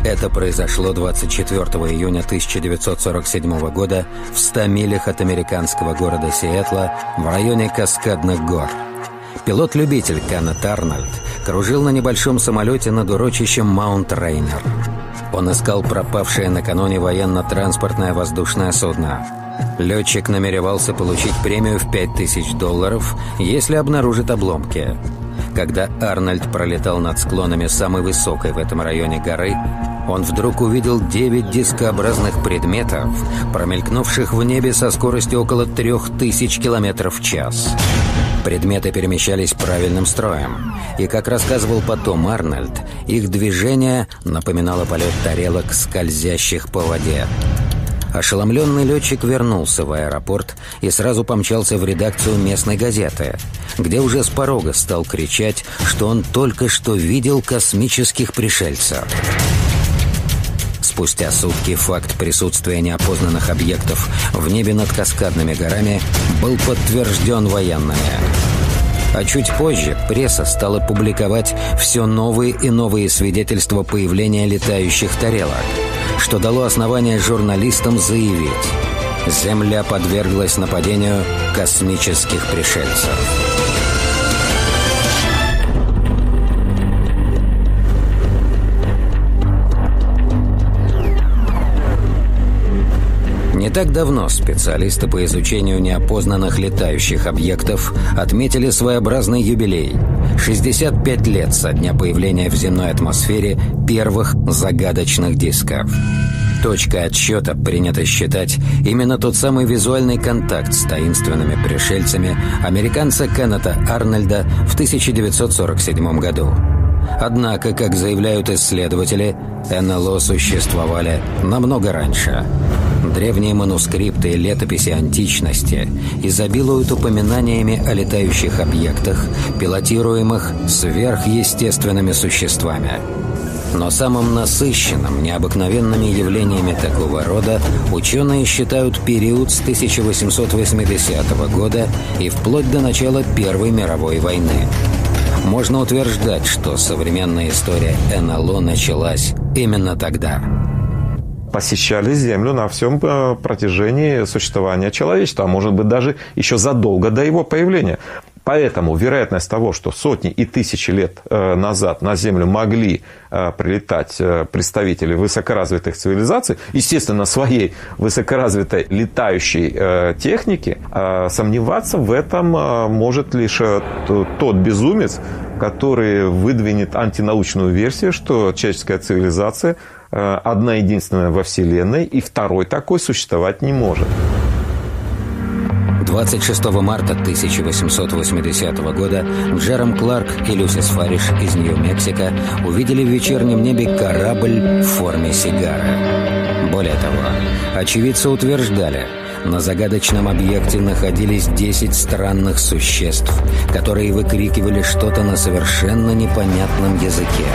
Это произошло 24 июня 1947 года в 100 милях от американского города Сиэтла в районе Каскадных гор. Пилот-любитель Кеннет Арнольд кружил на небольшом самолете над урочищем Маунт Рейнер. Он искал пропавшее накануне военно-транспортное воздушное судно. Летчик намеревался получить премию в $5000, если обнаружит обломки. Когда Арнольд пролетал над склонами самой высокой в этом районе горы, он вдруг увидел 9 дискообразных предметов, промелькнувших в небе со скоростью около 3000 км в час. Предметы перемещались правильным строем, и, как рассказывал потом Арнольд, их движение напоминало полет тарелок, скользящих по воде. Ошеломленный летчик вернулся в аэропорт и сразу помчался в редакцию местной газеты, где уже с порога стал кричать, что он только что видел космических пришельцев. Спустя сутки факт присутствия неопознанных объектов в небе над Каскадными горами был подтвержден военными. А чуть позже пресса стала публиковать все новые и новые свидетельства появления летающих тарелок, что дало основание журналистам заявить: Земля подверглась нападению космических пришельцев. Не так давно специалисты по изучению неопознанных летающих объектов отметили своеобразный юбилей – 65 лет со дня появления в земной атмосфере первых загадочных дисков. Точкой отсчета принято считать именно тот самый визуальный контакт с таинственными пришельцами американца Кеннета Арнольда в 1947 году. Однако, как заявляют исследователи, НЛО существовали намного раньше. Древние манускрипты и летописи античности изобилуют упоминаниями о летающих объектах, пилотируемых сверхъестественными существами. Но самым насыщенным необыкновенными явлениями такого рода ученые считают период с 1880 года и вплоть до начала Первой мировой войны. Можно утверждать, что современная история НЛО началась именно тогда. Посещали Землю на всем протяжении существования человечества, а может быть даже еще задолго до его появления. Поэтому вероятность того, что сотни и тысячи лет назад на Землю могли прилетать представители высокоразвитых цивилизаций, естественно, своей высокоразвитой летающей техники, сомневаться в этом может лишь тот безумец, который выдвинет антинаучную версию, что человеческая цивилизация одна единственная во Вселенной, и второй такой существовать не может. 26 марта 1880 года Джером Кларк и Люсис Фариш из Нью-Мексико увидели в вечернем небе корабль в форме сигары. Более того, очевидцы утверждали, на загадочном объекте находились 10 странных существ, которые выкрикивали что-то на совершенно непонятном языке.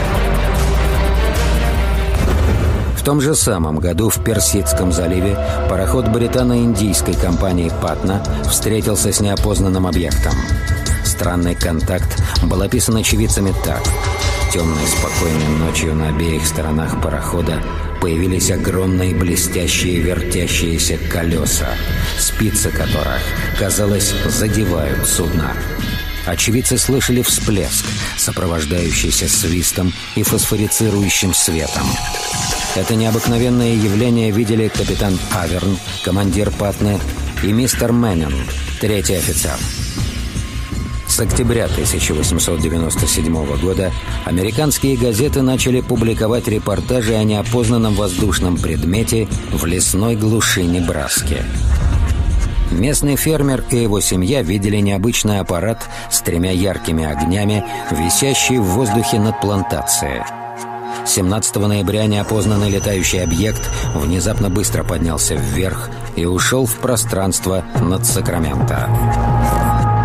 В том же самом году в Персидском заливе пароход британо-индийской компании «Патна» встретился с неопознанным объектом. Странный контакт был описан очевидцами так. Темной спокойной ночью на обеих сторонах парохода появились огромные блестящие вертящиеся колеса, спицы которых, казалось, задевают судно. Очевидцы слышали всплеск, сопровождающийся свистом и фосфорицирующим светом. Это необыкновенное явление видели капитан Аверн, командир Патны, и мистер Мэннинг, третий офицер. С октября 1897 года американские газеты начали публиковать репортажи о неопознанном воздушном предмете в лесной глуши Небраски. Местный фермер и его семья видели необычный аппарат с 3 яркими огнями, висящий в воздухе над плантацией. 17 ноября неопознанный летающий объект внезапно быстро поднялся вверх и ушел в пространство над Сакраменто.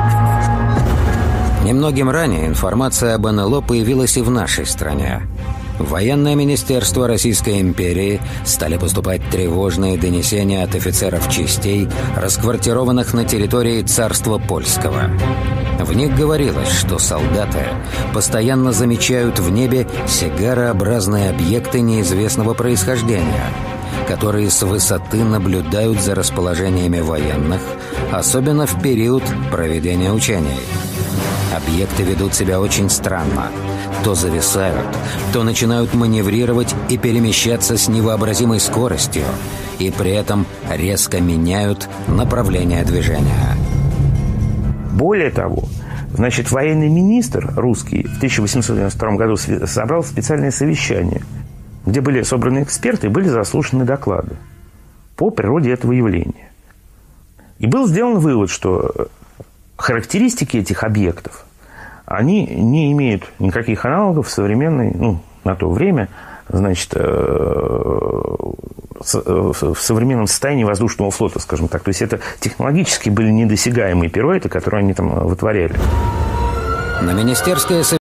Немногим ранее информация об НЛО появилась и в нашей стране. В военное министерство Российской империи стали поступать тревожные донесения от офицеров частей, расквартированных на территории царства польского. В них говорилось, что солдаты постоянно замечают в небе сигарообразные объекты неизвестного происхождения, которые с высоты наблюдают за расположениями военных, особенно в период проведения учений. Объекты ведут себя очень странно. То зависают, то начинают маневрировать и перемещаться с невообразимой скоростью, и при этом резко меняют направление движения. Более того, значит, военный министр русский в 1892 году собрал специальное совещание, где были собраны эксперты и были заслушаны доклады по природе этого явления. И был сделан вывод, что характеристики этих объектов, они не имеют никаких аналогов в современной, на то время, значит, в современном состоянии воздушного флота, скажем так. То есть это технологически были недосягаемые пируэты, которые они там вытворяли. На министерское